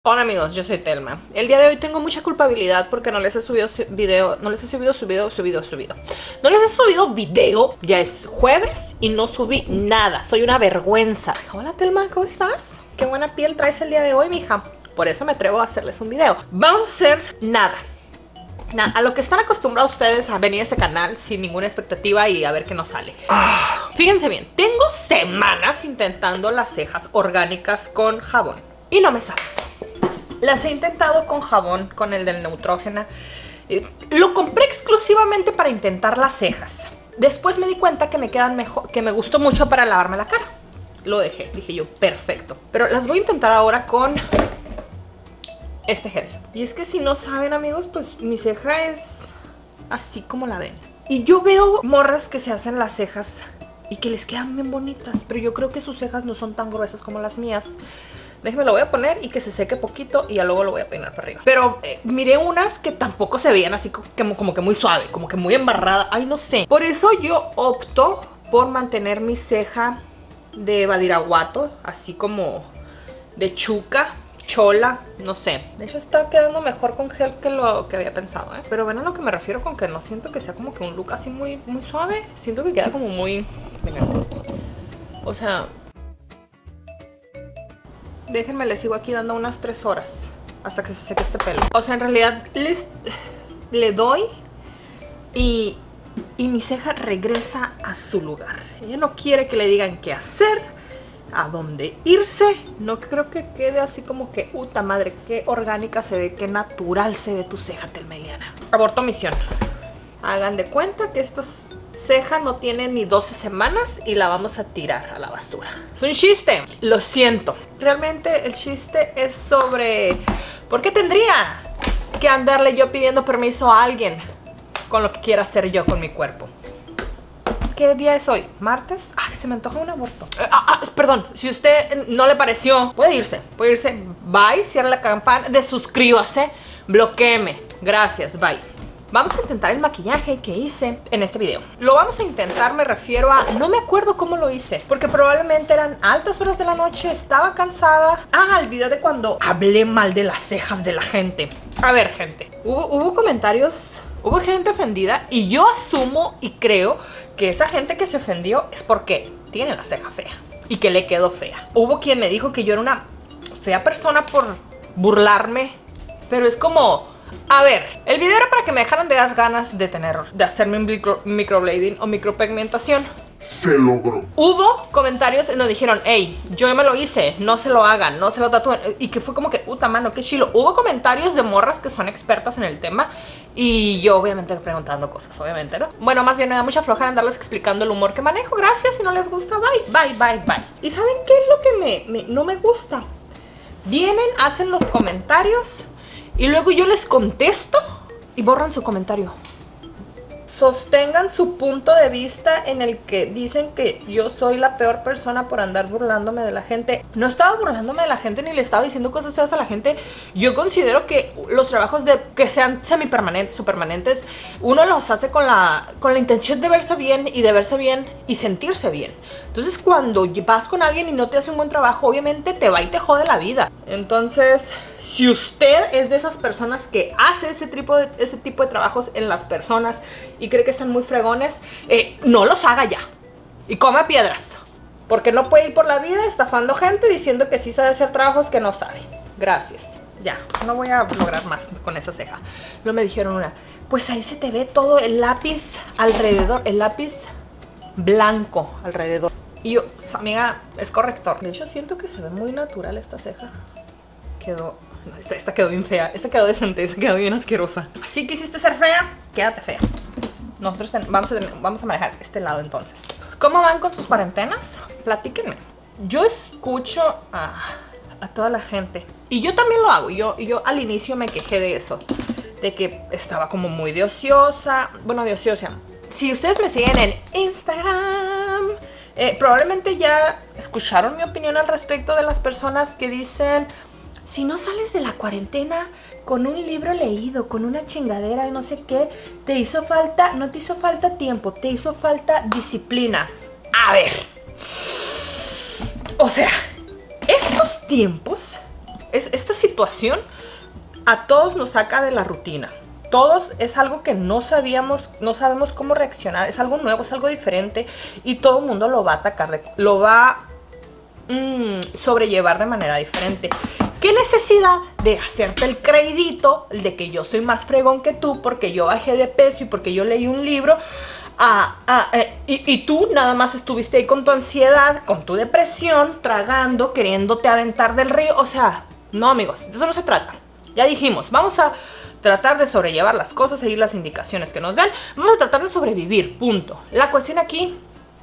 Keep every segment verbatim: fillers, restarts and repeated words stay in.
Hola amigos, yo soy Telma. El día de hoy tengo mucha culpabilidad porque no les he subido video, no les he subido, subido, subido, subido. No les he subido video, ya es jueves y no subí nada, soy una vergüenza. Hola Telma, ¿cómo estás? Qué buena piel traes el día de hoy, mija. Por eso me atrevo a hacerles un video. Vamos a hacer nada. Nada, a lo que están acostumbrados ustedes a venir a este canal sin ninguna expectativa y a ver qué nos sale. Ah. Fíjense bien, tengo semanas intentando las cejas orgánicas con jabón y no me salen. Las he intentado con jabón, con el del Neutrógena. Eh, lo compré exclusivamente para intentar las cejas. Después me di cuenta que me quedan mejor, que me gustó mucho para lavarme la cara. Lo dejé, dije yo, perfecto. Pero las voy a intentar ahora con este gel. Y es que si no saben, amigos, pues mi ceja es así como la ven. Y yo veo morras que se hacen las cejas y que les quedan bien bonitas, pero yo creo que sus cejas no son tan gruesas como las mías. Déjenme lo voy a poner y que se seque poquito y ya luego lo voy a peinar para arriba. Pero eh, miré unas que tampoco se veían así como, como que muy suave, como que muy embarrada. Ay, no sé. Por eso yo opto por mantener mi ceja de badiraguato, así como de chuca, chola, no sé. De hecho está quedando mejor con gel que lo que había pensado, ¿eh? Pero ven a lo que me refiero con que no siento que sea como que un look así muy, muy suave. Siento que queda como muy... Miren. O sea... Déjenme, les sigo aquí dando unas tres horas hasta que se seque este pelo. O sea, en realidad les le doy y, y mi ceja regresa a su lugar. Ella no quiere que le digan qué hacer, a dónde irse. No creo que quede así como que, puta madre, qué orgánica se ve, qué natural se ve tu ceja, Telmeliana. Aborto misión. Hagan de cuenta que esta ceja no tiene ni doce semanas y la vamos a tirar a la basura. Es un chiste, lo siento. Realmente el chiste es sobre ¿por qué tendría que andarle yo pidiendo permiso a alguien con lo que quiera hacer yo con mi cuerpo? ¿Qué día es hoy? ¿Martes? Ay, se me antoja un aborto. Eh, ah, ah, perdón, si usted no le pareció, puede irse, puede irse. Bye, cierra la campana, desuscríbase, bloquéeme. Gracias, bye. Vamos a intentar el maquillaje que hice en este video. Lo vamos a intentar, me refiero a... No me acuerdo cómo lo hice, porque probablemente eran altas horas de la noche, estaba cansada. Ah, el video de cuando hablé mal de las cejas de la gente. A ver, gente, hubo, hubo comentarios, hubo gente ofendida y yo asumo y creo que esa gente que se ofendió es porque tiene la ceja fea y que le quedó fea. Hubo quien me dijo que yo era una fea persona por burlarme, pero es como... A ver, el video era para que me dejaran de dar ganas de tener, de hacerme un micro, microblading o micropigmentación. Se logró. Hubo comentarios en donde dijeron, hey, yo me lo hice, no se lo hagan, no se lo tatúen. Y que fue como que, puta mano, qué chilo. Hubo comentarios de morras que son expertas en el tema y yo obviamente preguntando cosas, obviamente, ¿no? Bueno, más bien me da mucha flojera andarles explicando el humor que manejo. Gracias, si no les gusta, bye, bye, bye, bye. ¿Y saben qué es lo que me, me, no me gusta? Vienen, hacen los comentarios... Y luego yo les contesto y borran su comentario. Sostengan su punto de vista en el que dicen que yo soy la peor persona por andar burlándome de la gente. No estaba burlándome de la gente ni le estaba diciendo cosas feas a la gente. Yo considero que los trabajos de que sean semipermanentes o permanentes, uno los hace con la, con la intención de verse bien y de verse bien y sentirse bien. Entonces cuando vas con alguien y no te hace un buen trabajo, obviamente te va y te jode la vida. Entonces... Si usted es de esas personas que hace ese tipo de, ese tipo de trabajos en las personas y cree que están muy fregones, eh, no los haga ya. Y come piedras. Porque no puede ir por la vida estafando gente diciendo que sí sabe hacer trabajos que no sabe. Gracias. Ya, no voy a lograr más con esa ceja. Luego me dijeron una, pues ahí se te ve todo el lápiz alrededor, el lápiz blanco alrededor. Y yo, pues, amiga, es corrector. De hecho, siento que se ve muy natural esta ceja. Quedó... No, esta, esta quedó bien fea, esta quedó decente, esta quedó bien asquerosa. Así quisiste ser fea, quédate fea. Nosotros ten, vamos, a tener, vamos a manejar este lado entonces. ¿Cómo van con sus cuarentenas? Platíquenme. Yo escucho a, a toda la gente. Y yo también lo hago. Yo, yo al inicio me quejé de eso. De que estaba como muy de ociosa. Bueno, de ociosa. Si ustedes me siguen en Instagram... Eh, probablemente ya escucharon mi opinión al respecto de las personas que dicen... Si no sales de la cuarentena con un libro leído, con una chingadera y no sé qué, te hizo falta, no te hizo falta tiempo, te hizo falta disciplina. A ver. O sea, estos tiempos Es, esta situación a todos nos saca de la rutina. Todos es algo que no sabíamos, no sabemos cómo reaccionar. Es algo nuevo, es algo diferente. Y todo el mundo lo va a atacar, de, lo va a mmm, sobrellevar de manera diferente. ¿Qué necesidad de hacerte el creidito de que yo soy más fregón que tú porque yo bajé de peso y porque yo leí un libro? Ah, ah, eh, y, y tú nada más estuviste ahí con tu ansiedad, con tu depresión, tragando, queriéndote aventar del río. O sea, no, amigos, de eso no se trata. Ya dijimos, vamos a tratar de sobrellevar las cosas, seguir las indicaciones que nos dan. Vamos a tratar de sobrevivir, punto. La cuestión aquí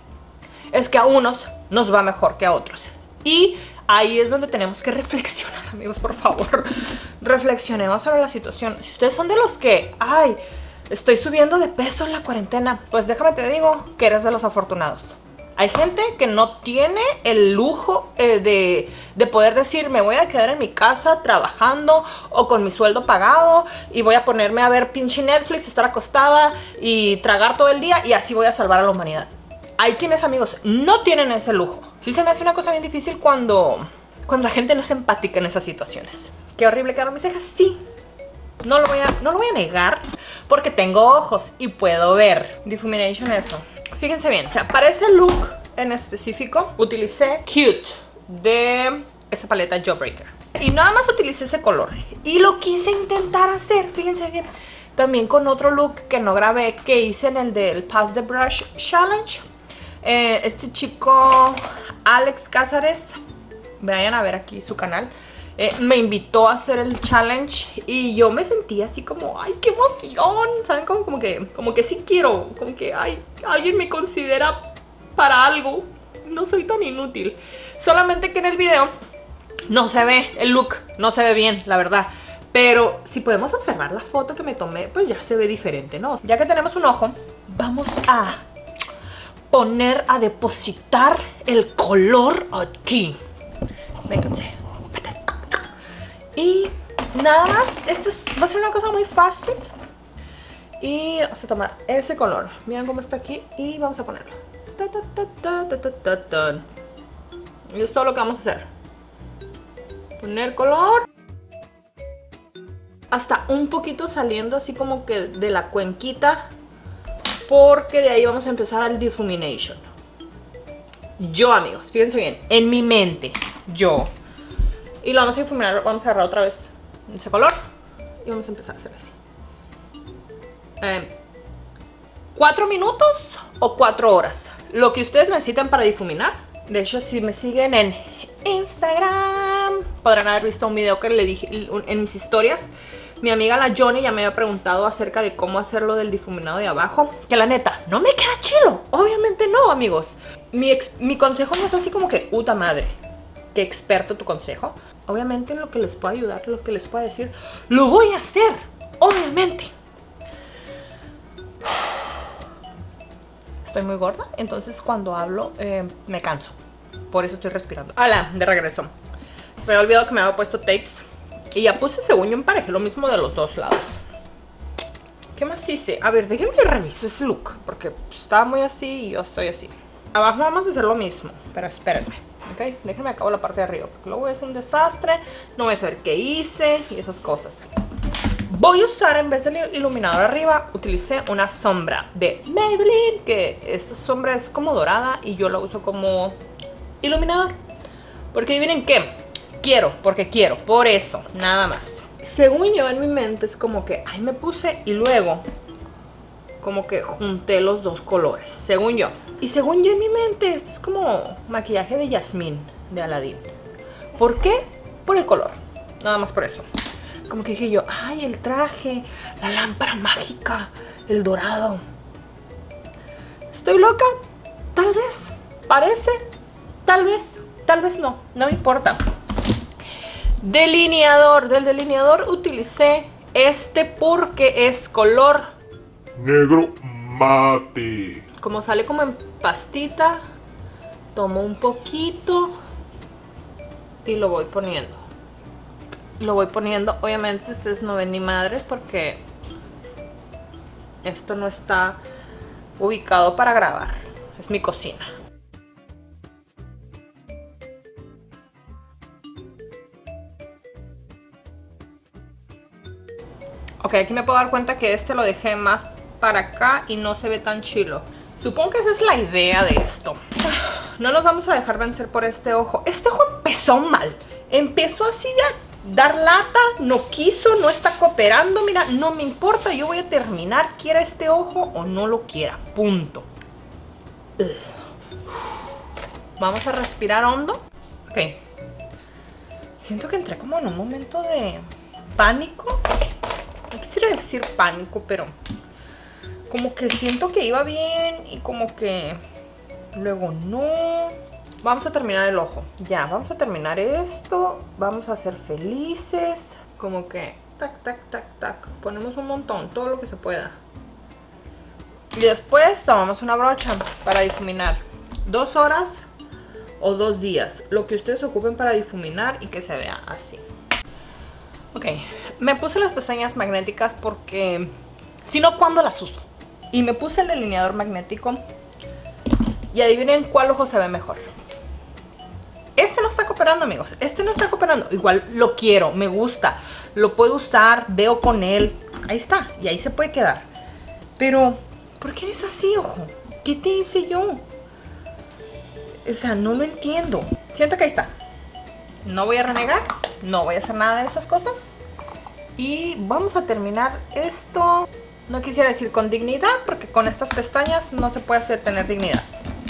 es que a unos nos va mejor que a otros. Y ahí es donde tenemos que reflexionar, amigos, por favor. Reflexionemos sobre la situación. Si ustedes son de los que, ay, estoy subiendo de peso en la cuarentena, pues déjame te digo que eres de los afortunados. Hay gente que no tiene el lujo eh, de, de poder decir, me voy a quedar en mi casa trabajando o con mi sueldo pagado y voy a ponerme a ver pinche Netflix, estar acostada y tragar todo el día y así voy a salvar a la humanidad. Hay quienes, amigos, no tienen ese lujo. Sí se me hace una cosa bien difícil cuando, cuando la gente no es empática en esas situaciones. Qué horrible quedaron mis cejas, sí. No lo voy a, no lo voy a negar porque tengo ojos y puedo ver. Difumination, eso. Fíjense bien, para ese look en específico utilicé Cute de esa paleta Jawbreaker. Y nada más utilicé ese color. Y lo quise intentar hacer, fíjense bien, también con otro look que no grabé, que hice en el del Pass the Brush Challenge. Eh, este chico, Alex Cázares, vayan a ver aquí su canal. Eh, me invitó a hacer el challenge y yo me sentí así como, ay, qué emoción, ¿saben? Como, como que, como que sí quiero, como que, ay, alguien me considera para algo, no soy tan inútil. Solamente que en el video no se ve el look, no se ve bien, la verdad. Pero si podemos observar la foto que me tomé, pues ya se ve diferente, ¿no? Ya que tenemos un ojo, vamos a poner, a depositar el color aquí. Vénganse. Y nada más, esto es, va a ser una cosa muy fácil. Y vamos a tomar ese color. Miren cómo está aquí y vamos a ponerlo. Ta, ta, ta, ta, ta, ta, ta. Y es todo lo que vamos a hacer. Poner color. Hasta un poquito saliendo así como que de la cuenquita. Porque de ahí vamos a empezar al difumination. Yo, amigos, fíjense bien, en mi mente, yo... Y lo vamos a difuminar, vamos a agarrar otra vez ese color y vamos a empezar a hacer así. Eh, ¿Cuatro minutos o cuatro horas? Lo que ustedes necesitan para difuminar. De hecho, si me siguen en Instagram, podrán haber visto un video que le dije en mis historias. Mi amiga la Johnny ya me había preguntado acerca de cómo hacerlo del difuminado de abajo. Que la neta, no me queda chilo. Obviamente no, amigos. Mi, ex, mi consejo no es así como que, puta madre, qué experto tu consejo. Obviamente en lo que les pueda ayudar, lo que les pueda decir, lo voy a hacer, obviamente. Estoy muy gorda, entonces cuando hablo eh, me canso. Por eso estoy respirando. Hola, de regreso. Se me había olvidado que me había puesto tapes. Y ya puse, según yo, emparejé lo mismo de los dos lados. ¿Qué más hice? A ver, déjenme reviso ese look, porque pues, estaba muy así y yo estoy así. Abajo vamos a hacer lo mismo, pero espérenme. Ok, déjenme acabo la parte de arriba, porque luego es un desastre, no voy a saber qué hice y esas cosas. Voy a usar, en vez del iluminador arriba, utilicé una sombra de Maybelline, que esta sombra es como dorada y yo la uso como iluminador. Porque adivinen qué, quiero, porque quiero, por eso, nada más. Según yo en mi mente es como que, ay, me puse y luego como que junté los dos colores, según yo. Y según yo en mi mente, este es como maquillaje de Yasmín de Aladdin. ¿Por qué? Por el color, nada más por eso. Como que dije yo, ay, el traje, la lámpara mágica, el dorado. ¿Estoy loca? Tal vez. ¿Parece? Tal vez. Tal vez no. No me importa. Delineador. Del delineador utilicé este porque es color negro mate. Como sale como en pastita, tomo un poquito y lo voy poniendo. Lo voy poniendo, obviamente ustedes no ven ni madres porque esto no está ubicado para grabar. Es mi cocina. Ok, aquí me puedo dar cuenta que este lo dejé más para acá y no se ve tan chilo. Supongo que esa es la idea de esto. No nos vamos a dejar vencer por este ojo. Este ojo empezó mal. Empezó así a dar lata, no quiso, no está cooperando. Mira, no me importa, yo voy a terminar, quiera este ojo o no lo quiera. Punto. Ugh. Vamos a respirar hondo. Ok. Siento que entré como en un momento de pánico. No quisiera decir pánico, pero como que siento que iba bien y como que luego no. Vamos a terminar el ojo. Ya, vamos a terminar esto. Vamos a ser felices. Como que tac, tac, tac, tac. Ponemos un montón, todo lo que se pueda. Y después tomamos una brocha para difuminar. Dos horas o dos días. Lo que ustedes ocupen para difuminar y que se vea así. Ok, me puse las pestañas magnéticas porque si no, ¿cuándo las uso? Y me puse el delineador magnético y adivinen cuál ojo se ve mejor. Este no está cooperando, amigos. Este no está cooperando. Igual lo quiero, me gusta, lo puedo usar, veo con él. Ahí está, y ahí se puede quedar. Pero, ¿por qué eres así, ojo? ¿Qué te hice yo? O sea, no lo entiendo. Siento que ahí está. No voy a renegar, no voy a hacer nada de esas cosas. Y vamos a terminar esto. No quisiera decir con dignidad, porque con estas pestañas no se puede hacer tener dignidad.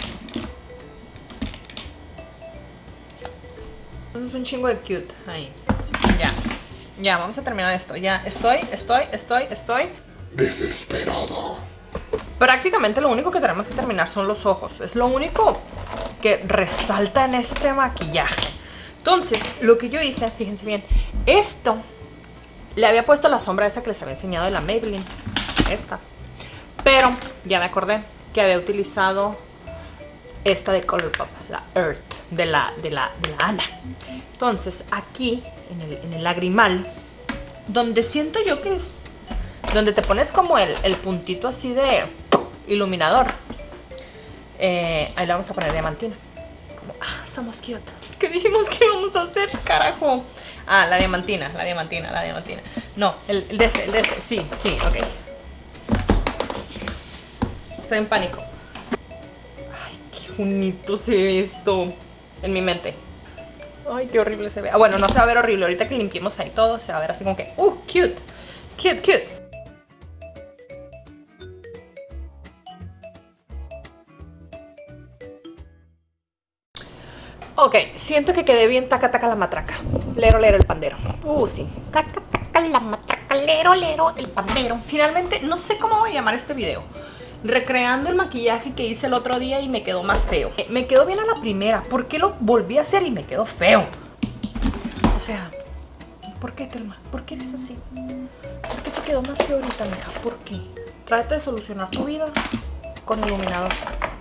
Es un chingo de cute ahí. Ya, ya, vamos a terminar esto. Ya, estoy, estoy, estoy, estoy Desesperado. Prácticamente lo único que tenemos que terminar son los ojos. Es lo único que resalta en este maquillaje. Entonces, lo que yo hice, fíjense bien, esto le había puesto la sombra esa que les había enseñado de la Maybelline. Esta. Pero ya me acordé que había utilizado esta de Colourpop, la Earth, de la, de la, de la Ana. Entonces, aquí, en el, en el lagrimal, donde siento yo que es, donde te pones como el, el puntito así de iluminador, eh, ahí le vamos a poner diamantina. Como, ah, somos cute. ¿Qué dijimos que íbamos a hacer, carajo? Ah, la diamantina, la diamantina, la diamantina. No, el, el de este, el de este, sí, sí, ok. Estoy en pánico. Ay, qué bonito se ve esto en mi mente. Ay, qué horrible se ve. Ah, bueno, no se va a ver horrible. Ahorita que limpiemos ahí todo, se va a ver así como que, uh, cute, cute, cute. Ok, siento que quedé bien taca taca la matraca. Lero lero el pandero. Uh, sí. Taca taca la matraca, lero lero el pandero. Finalmente, no sé cómo voy a llamar este video. Recreando el maquillaje que hice el otro día y me quedó más feo. Eh, me quedó bien a la primera. ¿Por qué lo volví a hacer y me quedó feo? O sea, ¿por qué, Telma? ¿Por qué eres así? ¿Por qué te quedó más feo ahorita, mija? ¿Por qué? Trata de solucionar tu vida con iluminador.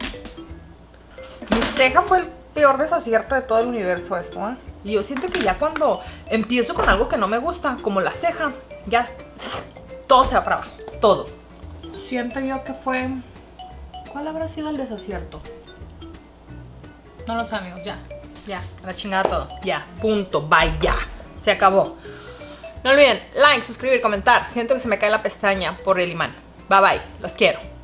Mi ceja fue el peor desacierto de todo el universo esto, ¿eh? Y yo siento que ya cuando empiezo con algo que no me gusta, como la ceja, ya todo se va para abajo, todo. Siento yo que fue... ¿Cuál habrá sido el desacierto? No lo sé, amigos, ya, ya, a la chingada todo, ya, punto, bye, ya, se acabó. No olviden, like, suscribir, comentar. Siento que se me cae la pestaña por el imán. Bye bye, los quiero.